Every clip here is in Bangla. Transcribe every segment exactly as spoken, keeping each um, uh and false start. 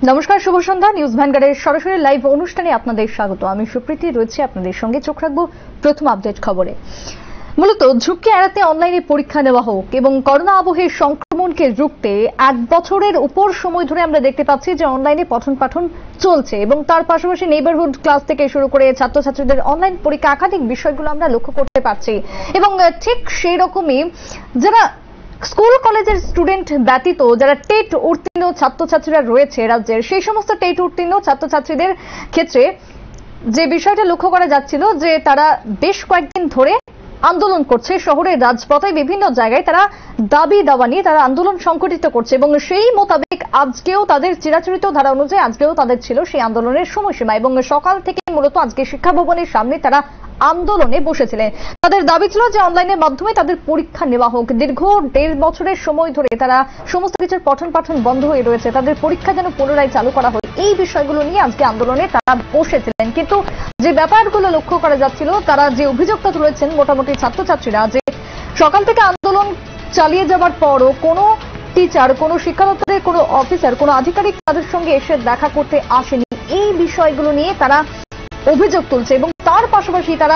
নমস্কার, শুভ সন্ধ্যা। নিউজ ভ্যানগার্ডের সরাসরি লাইভ অনুষ্ঠানে আপনাদের স্বাগত। আমি সুপ্রীতি রয়েছে আপনাদের সঙ্গে। চোখ রাখবো প্রথম আপডেট খবরে। মূলত ঝুঁকি এড়াতে অনলাইনে পরীক্ষা নেওয়া হোক এবং করোনা আবহের সংক্রমণকে রুখতে এক বছরের উপর সময় ধরে আমরা দেখতে পাচ্ছি যে অনলাইনে পঠন পাঠন চলছে এবং তার পাশাপাশি নেইবারহুড ক্লাস থেকে শুরু করে ছাত্রছাত্রীদের অনলাইন পরীক্ষা, একাধিক বিষয়গুলো আমরা লক্ষ্য করতে পারছি। এবং ঠিক সেই রকমই যারা স্কুল কলেজের স্টুডেন্ট ব্যতীত যারা টেট উত্তীর্ণ ছাত্রছাত্রীরা রয়েছে রাজ্যের, সেই সমস্ত টেট উত্তীর্ণ ছাত্রছাত্রীদের ক্ষেত্রে যে বিষয়টা লক্ষ্য করা যাচ্ছিল যে তারা বেশ কয়েকদিন ধরে আন্দোলন করছে শহরের রাজপথে, বিভিন্ন জায়গায় তারা দাবি দাওয়া নিয়ে তারা আন্দোলন সংগঠিত করছে এবং সেই মোতাবেক আজকেও তাদের চিরাচরিত ধারা অনুযায়ী আজকেও তাদের ছিল সেই আন্দোলনের সময়সীমা এবং সকাল থেকে মূলত আজকে শিক্ষা ভবনের সামনে তারা আন্দোলনে বসেছিলেন। তাদের দাবি ছিল যে অনলাইনের মাধ্যমে তাদের পরীক্ষা নেওয়া হোক। দীর্ঘ দেড় বছরের সময় ধরে তারা সমস্ত কিছুর পঠন পাঠন বন্ধ হয়ে রয়েছে, তাদের পরীক্ষা যেন পুনরায় চালু করা হয়, এই বিষয়গুলো নিয়ে আজকে আন্দোলনে তারা বসেছিলেন। কিন্তু যে ব্যাপারগুলো লক্ষ্য করা যাচ্ছিল, তারা যে অভিযোগটা তুলেছেন মোটামুটি ছাত্রছাত্রীরা, যে সকাল থেকে আন্দোলন চালিয়ে যাওয়ার পরও কোনো টিচার, কোনো শিক্ষা দপ্তরের কোনো অফিসার, কোনো আধিকারিক তাদের সঙ্গে এসে দেখা করতে আসেনি, এই বিষয়গুলো নিয়ে তারা অভিযোগ তুলছে। এবং তার পাশাপাশি তারা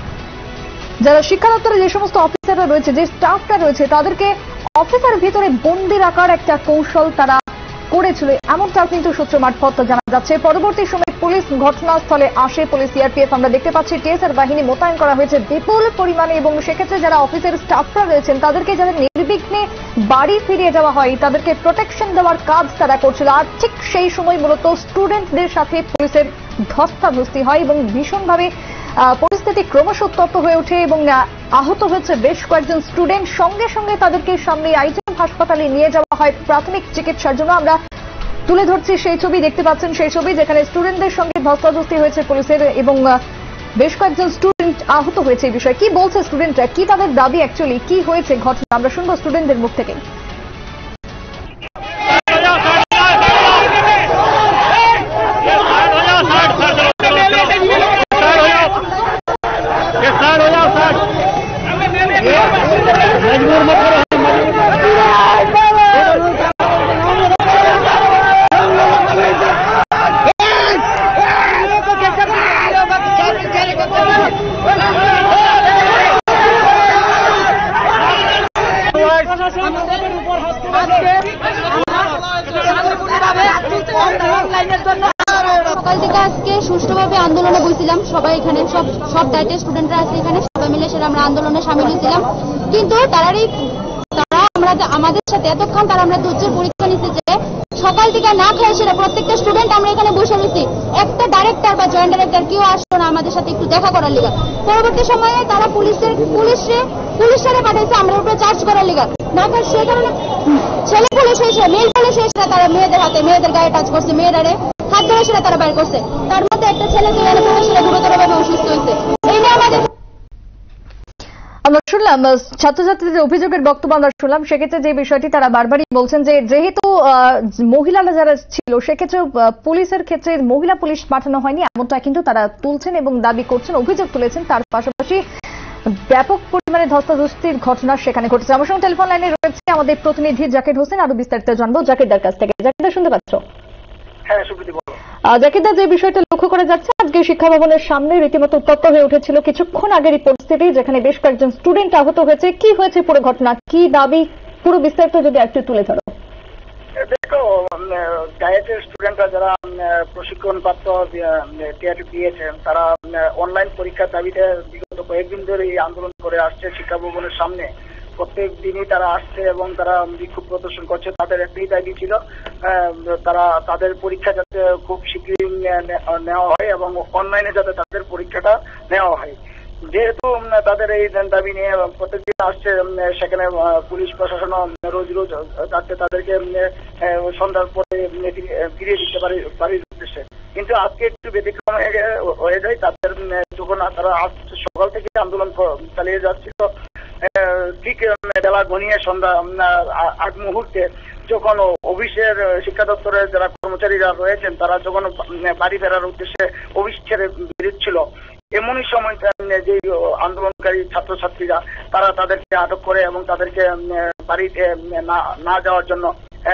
যারা শিক্ষা দপ্তরে যে সমস্ত অফিসাররা রয়েছে, যে স্টাফটা রয়েছে, তাদেরকে অফিসের ভিতরে বন্দি রাখার একটা কৌশল তারা করেছিল, এমনটাও কিন্তু সূত্র মারফত জানা যাচ্ছে। পরবর্তী সময়ে পুলিশ ঘটনাস্থলে আসে, পুলিশ সিআরপিএফ আমরা দেখতে পাচ্ছি টিএসআর বাহিনী মোতায়েন করা হয়েছে বিপুল পরিমাণে এবং সেক্ষেত্রে যারা অফিসের স্টাফরা রয়েছেন তাদেরকে যারা নির্বিঘ্নে বাড়ি ফিরিয়ে যাওয়া হয় তাদেরকে প্রোটেকশন দেওয়ার কাজ তারা করছিল। আর ঠিক সেই সময় মূলত স্টুডেন্টদের সাথে পুলিশের ধস্তাধস্তি হয় এবং ভীষণভাবে পরিস্থিতি ক্রমশ উত্তপ্ত হয়ে ওঠে এবং আহত হয়েছে বেশ কয়েকজন স্টুডেন্ট। সঙ্গে সঙ্গে তাদেরকে সামনে আইজিএম হাসপাতালে নিয়ে যাওয়া হয় প্রাথমিক চিকিৎসার জন্য। আমরা তুলে ধরছি সেই ছবি, দেখতে পাচ্ছেন সেই ছবি যেখানে স্টুডেন্টদের সঙ্গে ধস্তাধস্তি হয়েছে পুলিশের এবং বেশ কয়েকজন স্টুডেন্ট আহত হয়েছে। এই বিষয়ে কি বলছে স্টুডেন্টরা, কি তাদের দাবি, অ্যাকচুয়ালি কি হয়েছে ঘটনা, আমরা শুনবো স্টুডেন্টদের মুখ থেকে। সকাল থেকে আজকে সুষ্ঠুভাবে আন্দোলনে বসছিলাম, সবাই এখানে সব সব দায়িত্বের স্টুডেন্টরা আছে এখানে, সবাই মিলে সেটা আমরা আন্দোলনে সামিল হয়েছিলাম। কিন্তু তারারই তারা আমরা আমাদের সাথে এতক্ষণ তারা আমরা ধৈর্যের পরীক্ষা নিচ্ছে যে সকাল থেকে না খেয়ে সেটা প্রত্যেকটা স্টুডেন্ট আমরা এখানে বসে রয়েছি, একটা ডাইরেক্টর বা জয়েন্ট ডাইরেক্টর কেউ আসলো না আমাদের সাথে একটু দেখা করার লিগা। পরবর্তী সময়ে তারা পুলিশের পুলিশে পুলিশরে পাঠাইছে আমরা উপরে চার্জ করার লিগা, না খায় সে কারণে ছেলে পুলিশ এসে মেয়ে পুলিশ এসে তারা মেয়েদের হাতে মেয়েদের গায়ে টাচ করছে, মেয়েরারে হাত ধরে সেটা তারা বের করছে। তার মধ্যে একটা ছেলে গুরুতরভাবে অসুস্থ হয়েছে। এই নিয়ে আমাদের আমরা শুনলাম ছাত্রছাত্রীদের অভিযোগের বক্তব্য আমরা শুনলাম। সেক্ষেত্রে যে বিষয়টি তারা বারবারই বলছেন যে যেহেতু মহিলারা যারা ছিল সেক্ষেত্রে পুলিশের ক্ষেত্রে মহিলা পুলিশ পাঠানো হয়নি, এমনটা কিন্তু তারা তুলছেন এবং দাবি করছেন, অভিযোগ তুলেছেন। তার পাশাপাশি ব্যাপক পরিমাণে ধস্তাধস্তির ঘটনা সেখানে ঘটেছে। আমার সঙ্গে টেলিফোন লাইনে রয়েছে আমাদের প্রতিনিধি জাকির হোসেন, আরো বিস্তারিত জানবো জাকিরদার কাছ থেকে। জাকিরদা, শুনতে পাচ্ছ? হ্যাঁ সুপ্রীতি, বলো। জাকিরদা, যে বিষয়টা লক্ষ্য করা যাচ্ছে আজকে শিক্ষা ভবনের সামনে রীতিমতো উত্তপ্ত হয়ে উঠেছিল কিছুক্ষণ আগের পরিস্থিতি, যেখানে বেশ কয়েকজন স্টুডেন্ট আহত হয়েছে। কি হয়েছে পুরো ঘটনা, কি দাবি, পুরো বিস্তারিত যদি একটু তুলে ধরো। দেখো, ডায়েটের স্টুডেন্টরা যারা প্রশিক্ষণ প্রাপ্ত টিআরটি দিয়েছেন তারা অনলাইন পরীক্ষার দাবিতে বিগত কয়েকদিন ধরে এই আন্দোলন করে আসছে শিক্ষা ভবনের সামনে। প্রত্যেক দিনই তারা আসছে এবং তারা বিক্ষোভ প্রদর্শন করছে। তাদের একটাই দাবি ছিল তারা তাদের পরীক্ষা যাতে খুব শীঘ্রই নেওয়া হয় এবং অনলাইনে যাতে তাদের পরীক্ষাটা নেওয়া হয়। যেহেতু তাদের এই দাবি নিয়ে প্রত্যেকদিন আসছে, সেখানে পুলিশ প্রশাসন রোজ রোজ যাতে তাদেরকে সন্ধ্যার পরে ফিরিয়ে দিতে পারে বাড়ির উদ্দেশ্যে। কিন্তু আজকে একটু ব্যতিক্রম হয়ে যায়। তাদের যখন তারা সকাল থেকে আন্দোলন চালিয়ে যাচ্ছিল, ঠিক বেলা ঘনিয়ে সন্ধ্যা আগ মুহূর্তে যখন অফিসের শিক্ষা দপ্তরের যারা কর্মচারীরা রয়েছেন তারা যখন বাড়ি ফেরার উদ্দেশ্যে অফিস ছেড়ে বেরোচ্ছিল, এমনই সময় যে আন্দোলনকারী ছাত্রছাত্রীরা তারা তাদেরকে আটক করে এবং তাদেরকে বাড়িতে না যাওয়ার জন্য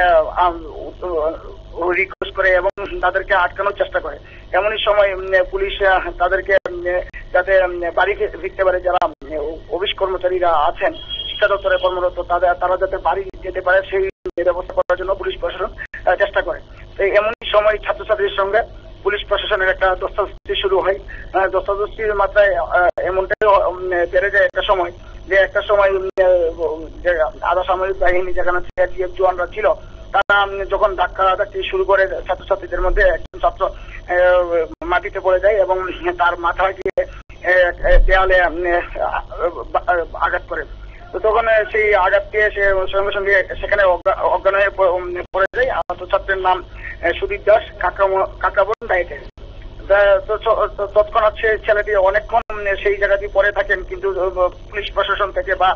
রিকোয়েস্ট করে এবং তাদেরকে আটকানোর চেষ্টা করে। এমনই সময় পুলিশ তাদেরকে যাতে বাড়ি ফিরতে পারে, যারা অফিস কর্মচারীরা আছেন শিক্ষা দপ্তরে কর্মরত তাদের তারা যাতে বাড়ি যেতে পারে সেই ব্যবস্থা করার জন্য পুলিশ প্রশাসন চেষ্টা করে। এমনই সময় ছাত্রছাত্রীর সঙ্গে পুলিশ প্রশাসনের একটা দস্তাদস্তি শুরু হয়। দস্তাদস্তির মাত্রায় এমনটাই বেড়ে যায় একটা সময় যে একটা সময় যে আধা সামরিক বাহিনী যেখানে সিআরপিএফ জওয়ানরা ছিল তারা যখন ধাক্কা ধাক্কি শুরু করে ছাত্রছাত্রীদের মধ্যে একজন ছাত্র মাটিতে পড়ে যায় এবং তার মাথা গিয়ে দেয়ালে আঘাত করে। তো তখন সেই আঘাত পেয়ে সে সঙ্গে সঙ্গে সেখানে অজ্ঞান হয়ে পড়ে যায়। আহত ছাত্রের নাম সুদীপ দাস, কাকাবন ডায়েটে। তৎক্ষণাৎ সে ছেলেটি অনেকক্ষণ সেই জায়গাটি পড়ে থাকেন, কিন্তু পুলিশ প্রশাসন থেকে বা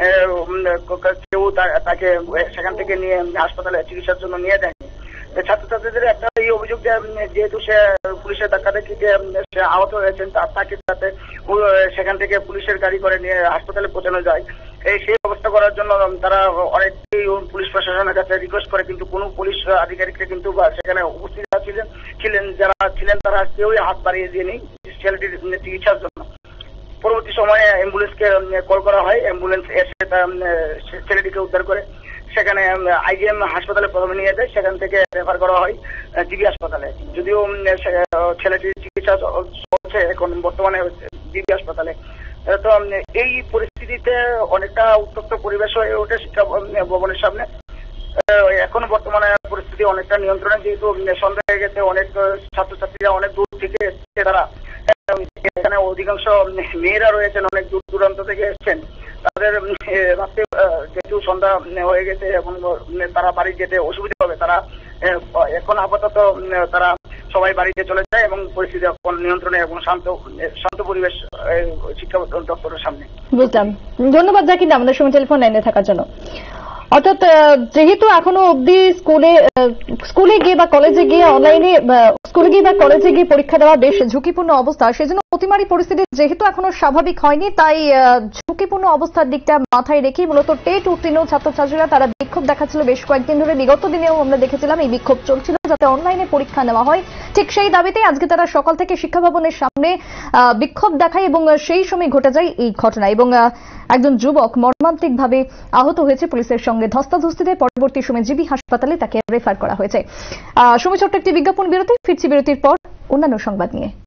কেউ তাকে সেখান থেকে নিয়ে হাসপাতালে চিকিৎসার জন্য নিয়ে যায়নি। ছাত্রছাত্রীদের একটা এই অভিযোগ যেহেতু সে পুলিশের ধাক্কা দেখিতে সে আহত হয়েছেন তাকে যাতে সেখান থেকে পুলিশের গাড়ি করে নিয়ে হাসপাতালে পৌঁছানো যায় এই সেই ব্যবস্থা করার জন্য তারা অনেকই পুলিশ প্রশাসনের কাছে রিকোয়েস্ট করে, কিন্তু কোনো পুলিশ আধিকারিকরা কিন্তু সেখানে উপস্থিত ছিলেন ছিলেন যারা ছিলেন তারা কেউই হাত বাড়িয়ে দিয়েনি ছেলেটির চিকিৎসার জন্য। পরবর্তী সময়ে অ্যাম্বুলেন্সকে কল করা হয়, অ্যাম্বুলেন্স এসে ছেলেটিকে উদ্ধার করে সেখানে আইজিএম হাসপাতালে প্রথমে নিয়ে যায়, সেখান থেকে রেফার করা হয় জিবি হাসপাতালে। যদিও ছেলেটির চিকিৎসা চলছে এখন বর্তমানে জিবি হাসপাতালে। তো এই পরিস্থিতিতে অনেকটা উত্তপ্ত পরিবেশ হয়ে ওঠে শিক্ষা ভবনের সামনে। এখন বর্তমানে পরিস্থিতি অনেকটা নিয়ন্ত্রণে, যেহেতু সন্ধ্যা হয়ে গেছে, অনেক ছাত্রছাত্রীরা অনেক দূর থেকে এসছে, তারা এখানে অধিকাংশ মেয়েরা রয়েছেন অনেক দূর দূরান্ত থেকে এসছেন। তাদের রাত্রে যেহেতু সন্ধ্যা হয়ে গেছে এবং তারা বাড়ি যেতে অসুবিধা হবে, তারা এখন আপাতত তারা সবাই বাড়িতে চলে যায় এবং পরিস্থিতি এখন নিয়ন্ত্রণে এবং শান্ত শান্ত পরিবেশ শিক্ষা দপ্তরের সামনে। বুঝলাম, ধন্যবাদ জাকির আমাদের সঙ্গে টেলিফোন লাইনে থাকার জন্য। অর্থাৎ যেহেতু এখনো অব্দি স্কুলে স্কুলে গিয়ে বা কলেজে গিয়ে অনলাইনে স্কুলে গিয়ে বা কলেজে গিয়ে পরীক্ষা দেওয়া বেশ ঝুঁকিপূর্ণ অবস্থা, সেজন্য অতিমারি পরিস্থিতি যেহেতু এখনো স্বাভাবিক হয়নি, তাই ঝুঁকিপূর্ণ অবস্থার দিকটা মাথায় রেখেই মূলত টেট উত্তীর্ণ ছাত্রছাত্রীরা তারা বিক্ষোভ দেখাচ্ছিল বেশ কয়েকদিন ধরে। বিগত দিনেও আমরা দেখেছিলাম এই বিক্ষোভ চলছিল যাতে অনলাইনে পরীক্ষা নেওয়া হয়। ঠিক সেই দাবিতে আজকে তারা সকাল থেকে শিক্ষা ভবনের সামনে বিক্ষোভ দেখায় এবং সেই সময় ঘটে যায় এই ঘটনা এবং একজন যুবক মর্মান্তিকভাবে আহত হয়েছে। পুলিশের সঙ্গে ধস্তাধস্তিতে পরবর্তী সময় জিবি হাসপাতালে তাকে রেফার করা হয়েছে। সময় ছোট্ট একটি বিজ্ঞাপন বিরতি, ফিরছি বিরতির পর অন্যান্য সংবাদ নিয়ে।